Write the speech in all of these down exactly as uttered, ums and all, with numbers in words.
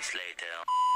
moments later.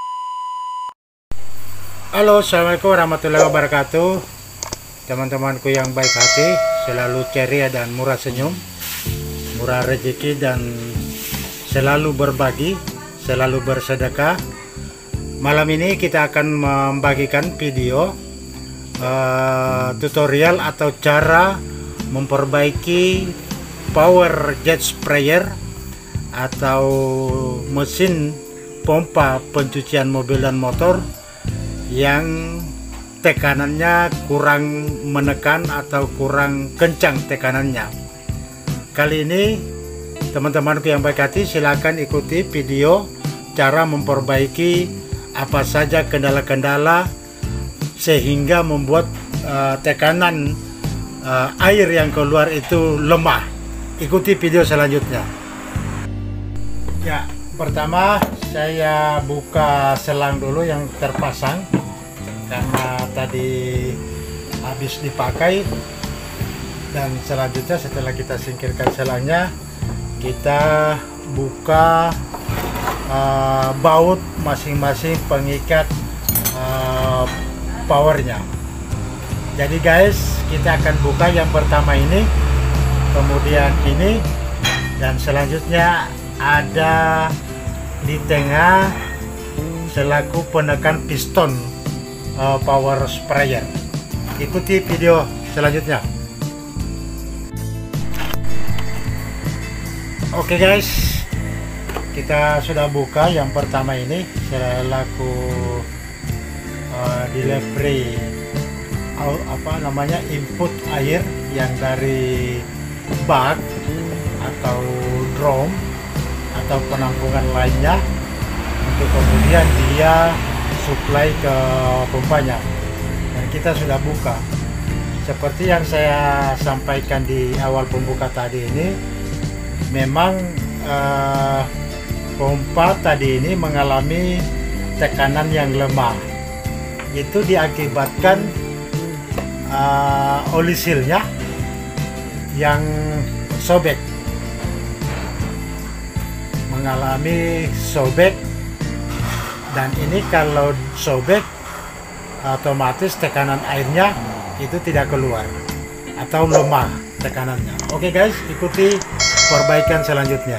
Halo, assalamualaikum warahmatullahi wabarakatuh. Teman-temanku yang baik hati, selalu ceria dan murah senyum, murah rezeki dan selalu berbagi, selalu bersedekah. Malam ini kita akan membagikan video uh, tutorial atau cara memperbaiki power jet sprayer atau mesin pompa pencucian mobil dan motor yang tekanannya kurang menekan atau kurang kencang tekanannya. Kali ini teman-temanku yang baik hati, silakan ikuti video cara memperbaiki apa saja kendala-kendala sehingga membuat uh, tekanan uh, air yang keluar itu lemah. Ikuti video selanjutnya. Ya, pertama saya buka selang dulu yang terpasang karena tadi habis dipakai, dan selanjutnya setelah kita singkirkan selangnya, kita buka uh, baut masing-masing pengikat uh, powernya. Jadi guys, kita akan buka yang pertama ini, kemudian ini, dan selanjutnya ada di tengah selaku penekan piston uh, power sprayer. Ikuti video selanjutnya. Oke guys, kita sudah buka yang pertama ini selaku uh, delivery uh, apa namanya input air yang dari bak atau drum atau penampungan lainnya untuk kemudian dia supply ke pompanya, dan kita sudah buka. Seperti yang saya sampaikan di awal pembuka tadi ini, memang uh, pompa tadi ini mengalami tekanan yang lemah. Itu diakibatkan uh, oli sealnya yang sobek, mengalami sobek, dan ini kalau sobek otomatis tekanan airnya itu tidak keluar atau lemah tekanannya. Oke guys, ikuti perbaikan selanjutnya.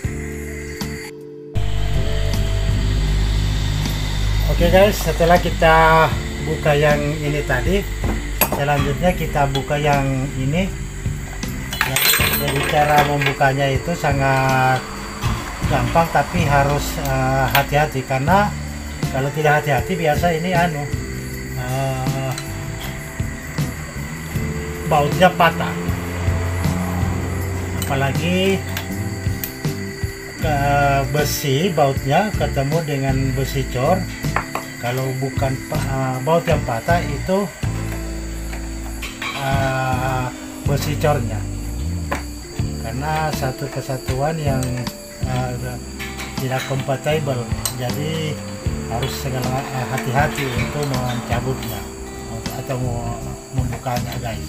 Oke guys, setelah kita buka yang ini tadi, selanjutnya kita buka yang ini. Jadi cara membukanya itu sangat gampang, tapi harus hati-hati, uh, karena kalau tidak hati-hati biasa ini anu uh, bautnya patah, apalagi ke besi bautnya ketemu dengan besi cor. Kalau bukan uh, baut yang patah itu uh, besi cornya, karena satu kesatuan yang uh, tidak compatible, jadi harus segala hati-hati untuk mencabutnya atau membukanya guys.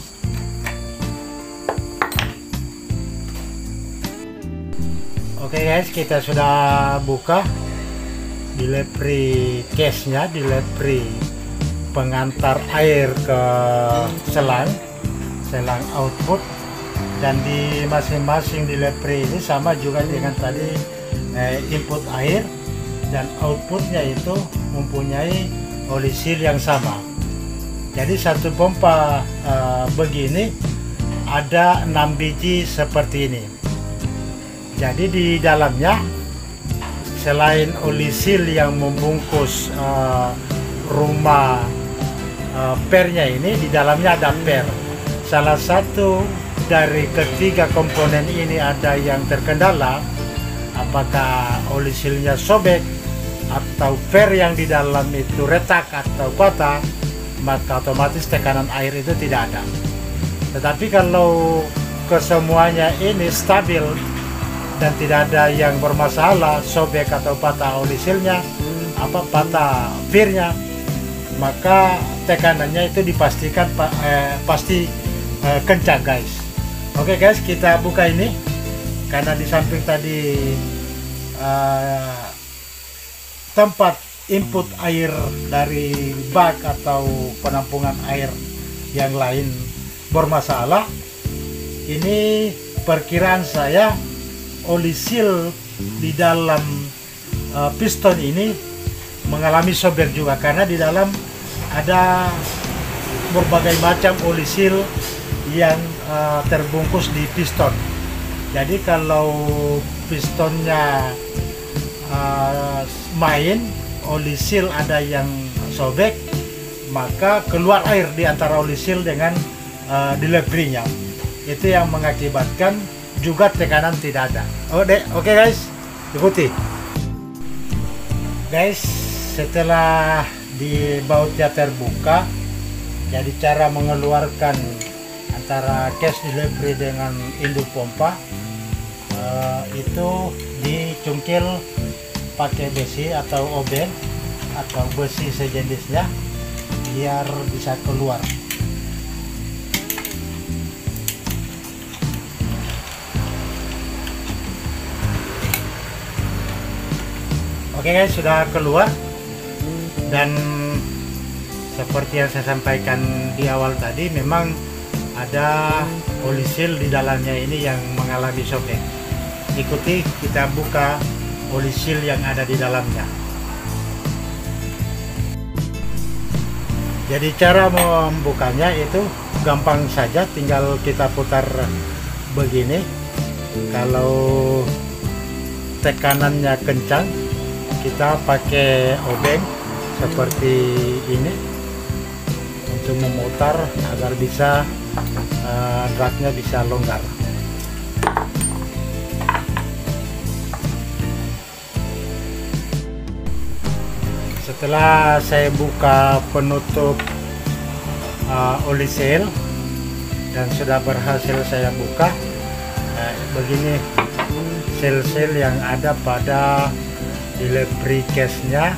Oke guys, kita sudah buka delivery case nya, delivery pengantar air ke selang selang output, dan di masing-masing delivery ini sama juga dengan tadi eh, input air dan outputnya itu mempunyai oli seal yang sama. Jadi satu pompa uh, begini ada enam biji seperti ini. Jadi di dalamnya selain oli seal yang membungkus uh, rumah uh, pernya ini, di dalamnya ada per. Salah satu dari ketiga komponen ini ada yang terkendala, apakah oli sealnya sobek atau per yang di dalam itu retak atau patah, maka otomatis tekanan air itu tidak ada. Tetapi kalau kesemuanya ini stabil dan tidak ada yang bermasalah, sobek atau patah oli sealnya, apa patah firnya, maka tekanannya itu dipastikan eh, pasti eh, kencang guys. Oke guys, kita buka ini karena di samping tadi uh, tempat input air dari bak atau penampungan air yang lain bermasalah, ini perkiraan saya oli seal di dalam uh, piston ini mengalami sobek juga, karena di dalam ada berbagai macam oli seal yang uh, terbungkus di piston. Jadi kalau pistonnya uh, main, oli seal ada yang sobek, maka keluar air di antara oli seal dengan uh, delivery-nya. Itu yang mengakibatkan juga tekanan tidak ada. Oh, deh, oke okay guys, ikuti. Guys, setelah di bautnya terbuka, jadi cara mengeluarkan antara case delivery dengan induk pompa uh, itu dicungkil pakai besi atau obeng atau besi sejenisnya biar bisa keluar. Oke guys, sudah keluar, dan seperti yang saya sampaikan di awal tadi, memang ada oli seal di dalamnya ini yang mengalami sobek. Ikuti, kita buka oli seal yang ada di dalamnya. Jadi cara membukanya itu gampang saja, tinggal kita putar begini. Kalau tekanannya kencang, kita pakai obeng seperti ini untuk memutar agar bisa uh, dragnya bisa longgar. Setelah saya buka penutup uh, oli seal dan sudah berhasil saya buka, uh, begini sel-sel yang ada pada delivery case-nya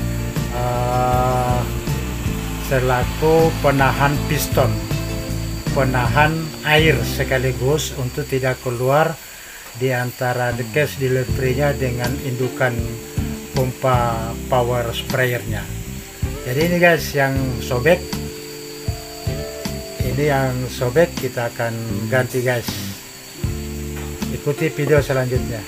uh, selaku penahan piston, penahan air sekaligus untuk tidak keluar di antara the case delivery-nya dengan indukan pompa power sprayer-nya. Jadi ini guys yang sobek, ini yang sobek kita akan ganti guys. Ikuti video selanjutnya.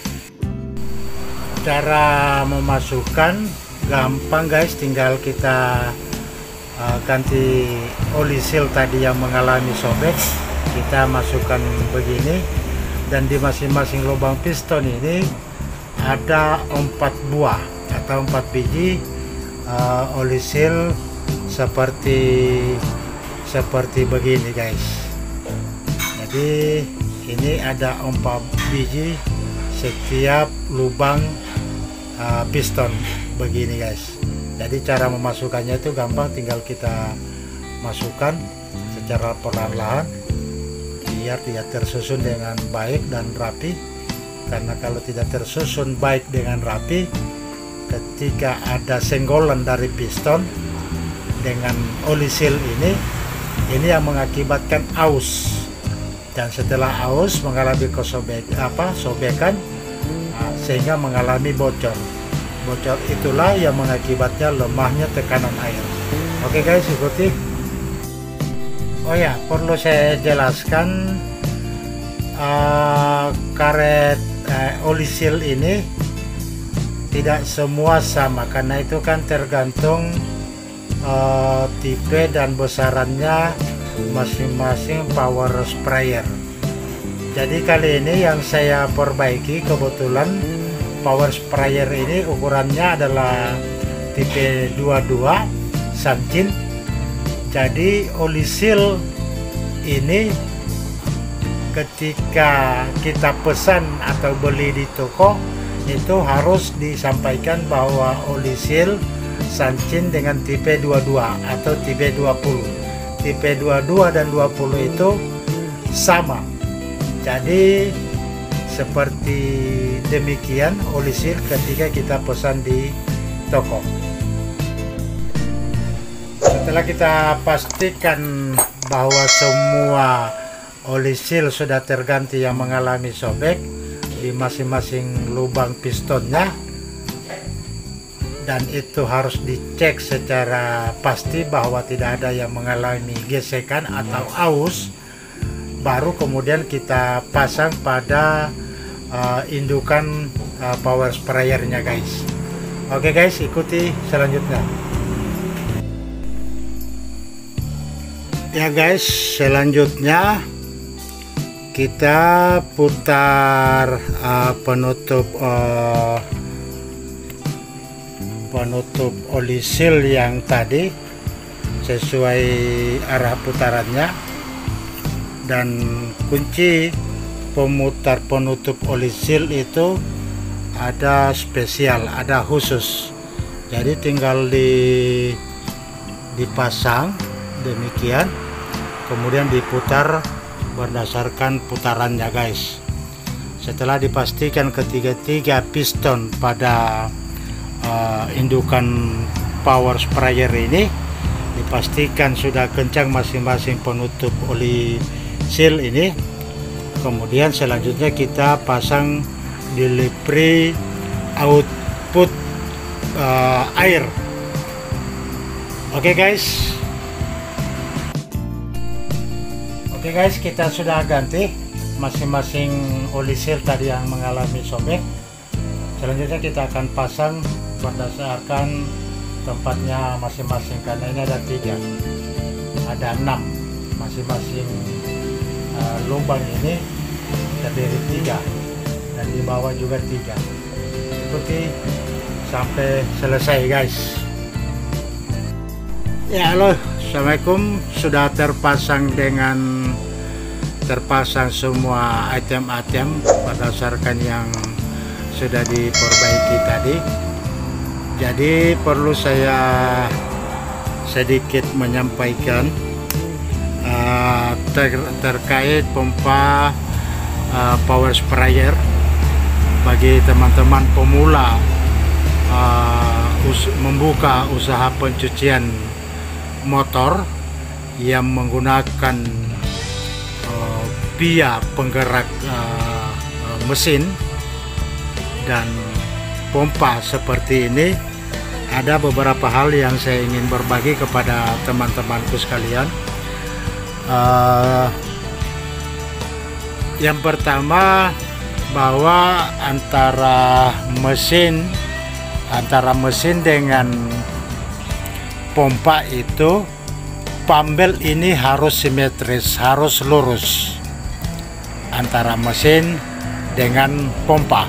Cara memasukkan gampang guys, tinggal kita uh, ganti oli seal tadi yang mengalami sobek, kita masukkan begini, dan di masing-masing lubang piston ini ada empat buah atau empat biji uh, oli seal seperti seperti begini guys. Jadi ini ada empat biji setiap lubang uh, piston begini guys. Jadi cara memasukkannya itu gampang, tinggal kita masukkan secara perlahan-lahan biar tidak tersusun dengan baik dan rapi. Karena kalau tidak tersusun baik dengan rapi, ketika ada senggolan dari piston dengan oli seal ini, ini yang mengakibatkan aus, dan setelah aus mengalami kesobek apa sobekan, nah, sehingga mengalami bocor. Bocor itulah yang mengakibatnya lemahnya tekanan air. Oke guys, ikuti. Oh ya, perlu saya jelaskan, uh, karet uh, oli seal ini tidak semua sama, karena itu kan tergantung uh, tipe dan besarannya masing-masing power sprayer. Jadi kali ini yang saya perbaiki, kebetulan power sprayer ini ukurannya adalah tipe dua puluh dua Sanchin. Jadi oli seal ini ketika kita pesan atau beli di toko itu harus disampaikan bahwa oli seal Sanchin dengan tipe dua puluh dua atau tipe dua puluh. Tipe dua puluh dua dan dua puluh itu sama. Jadi seperti demikian oli seal ketika kita pesan di toko. Setelah kita pastikan bahwa semua oli seal sudah terganti yang mengalami sobek di masing-masing lubang pistonnya, dan itu harus dicek secara pasti bahwa tidak ada yang mengalami gesekan atau aus, baru kemudian kita pasang pada uh, indukan uh, power sprayernya guys. Oke guys, ikuti selanjutnya. Ya guys, selanjutnya kita putar uh, penutup uh, penutup oli seal yang tadi sesuai arah putarannya, dan kunci pemutar penutup oli seal itu ada spesial, ada khusus, jadi tinggal di dipasang demikian, kemudian diputar berdasarkan putarannya guys. Setelah dipastikan ketiga-tiga piston pada Uh, indukan power sprayer ini dipastikan sudah kencang masing-masing penutup oli seal ini, kemudian selanjutnya kita pasang delivery output uh, air. Oke okay guys, oke okay guys, kita sudah ganti masing-masing oli seal tadi yang mengalami sobek. Selanjutnya kita akan pasang berdasarkan tempatnya masing-masing, karena ini ada tiga, ada enam masing-masing uh, lubang ini terdiri tiga, dan di bawah juga tiga. Ikuti sampai selesai guys. Ya halo, assalamualaikum. Sudah terpasang dengan terpasang semua item-item berdasarkan yang sudah diperbaiki tadi. Jadi perlu saya sedikit menyampaikan uh, ter terkait pompa uh, power sprayer bagi teman-teman pemula uh, us membuka usaha pencucian motor yang menggunakan uh, biaya penggerak uh, uh, mesin dan pompa seperti ini. Ada beberapa hal yang saya ingin berbagi kepada teman-temanku sekalian. Uh, yang pertama, bahwa antara mesin antara mesin dengan pompa itu, pambel ini harus simetris, harus lurus antara mesin dengan pompa.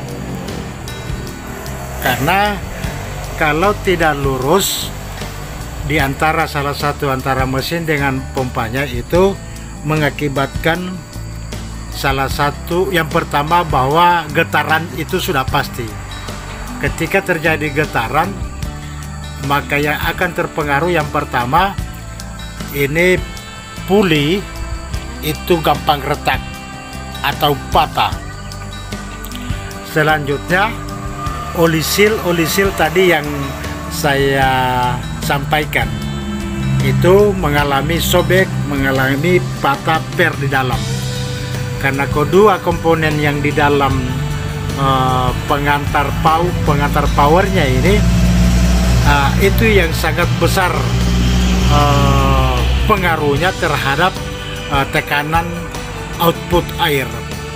Karena kalau tidak lurus di antara salah satu antara mesin dengan pompanya, itu mengakibatkan salah satu, yang pertama bahwa getaran itu sudah pasti. Ketika terjadi getaran, maka yang akan terpengaruh yang pertama, ini puli itu gampang retak atau patah. Selanjutnya oli seal, oli seal tadi yang saya sampaikan itu mengalami sobek, mengalami patah per di dalam, karena kedua komponen yang di dalam uh, pengantar power, pengantar powernya ini uh, itu yang sangat besar uh, pengaruhnya terhadap uh, tekanan output air.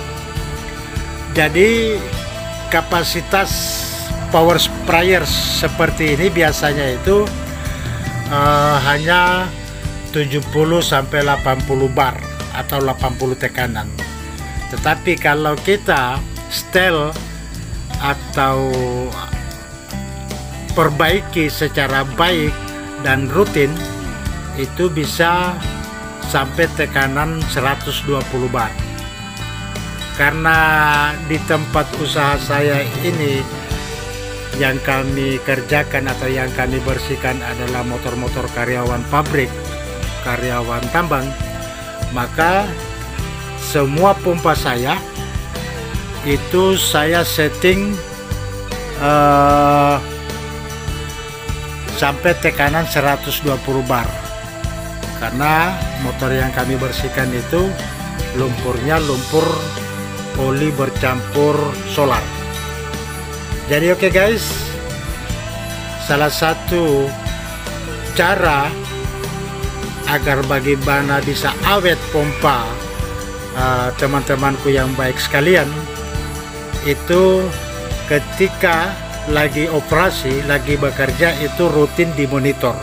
Jadi kapasitas power sprayer seperti ini biasanya itu uh, hanya tujuh puluh sampai delapan puluh bar atau delapan puluh tekanan. Tetapi kalau kita setel atau perbaiki secara baik dan rutin, itu bisa sampai tekanan seratus dua puluh bar. Karena di tempat usaha saya ini yang kami kerjakan atau yang kami bersihkan adalah motor-motor karyawan pabrik, karyawan tambang, maka semua pompa saya itu saya setting uh, sampai tekanan seratus dua puluh bar, karena motor yang kami bersihkan itu lumpurnya lumpur oli bercampur solar. Jadi oke okay guys, salah satu cara agar bagaimana bisa awet pompa uh, teman-temanku yang baik sekalian, itu ketika lagi operasi, lagi bekerja, itu rutin dimonitor.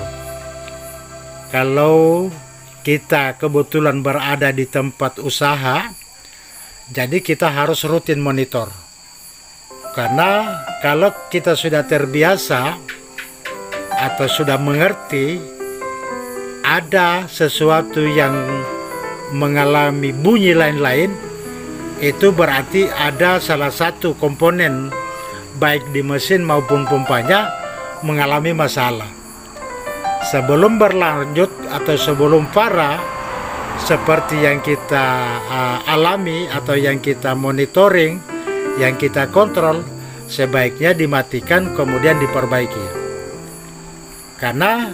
Kalau kita kebetulan berada di tempat usaha, jadi kita harus rutin monitor. Karena kalau kita sudah terbiasa atau sudah mengerti ada sesuatu yang mengalami bunyi lain-lain, itu berarti ada salah satu komponen baik di mesin maupun pompanya mengalami masalah. Sebelum berlanjut atau sebelum parah seperti yang kita uh, alami atau yang kita monitoring, yang kita kontrol, sebaiknya dimatikan kemudian diperbaiki. Karena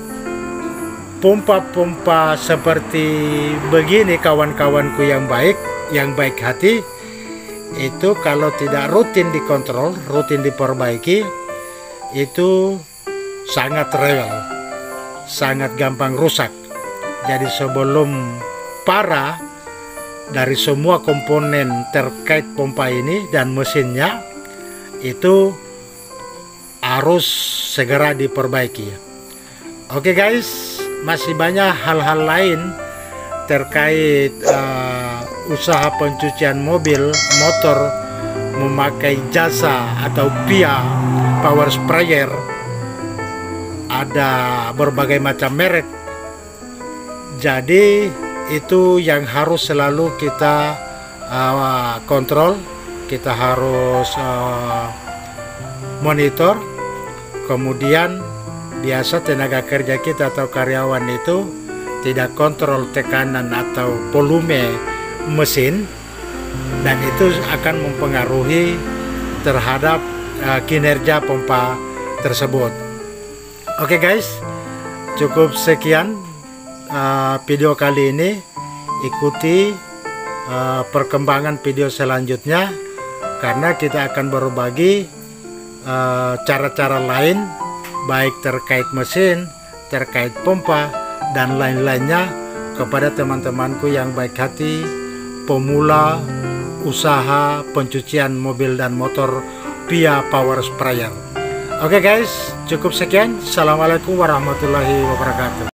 pompa-pompa seperti begini, kawan-kawanku yang baik, yang baik hati, itu kalau tidak rutin dikontrol, rutin diperbaiki, itu sangat rewel, sangat gampang rusak. Jadi sebelum parah, dari semua komponen terkait pompa ini dan mesinnya, itu harus segera diperbaiki. Oke guys, masih banyak hal-hal lain terkait uh, usaha pencucian mobil, motor memakai jasa atau P I A power sprayer. Ada berbagai macam merek. Jadi itu yang harus selalu kita uh, kontrol, kita harus uh, monitor. Kemudian biasa tenaga kerja kita atau karyawan itu tidak kontrol tekanan atau volume mesin, dan itu akan mempengaruhi terhadap uh, kinerja pompa tersebut. Oke guys, cukup sekian uh, video kali ini. Ikuti uh, perkembangan video selanjutnya, karena kita akan berbagi cara-cara uh, lain, baik terkait mesin, terkait pompa, dan lain-lainnya kepada teman-temanku yang baik hati, pemula usaha pencucian mobil dan motor P I A power sprayer. Oke guys, cukup sekian. Assalamualaikum warahmatullahi wabarakatuh.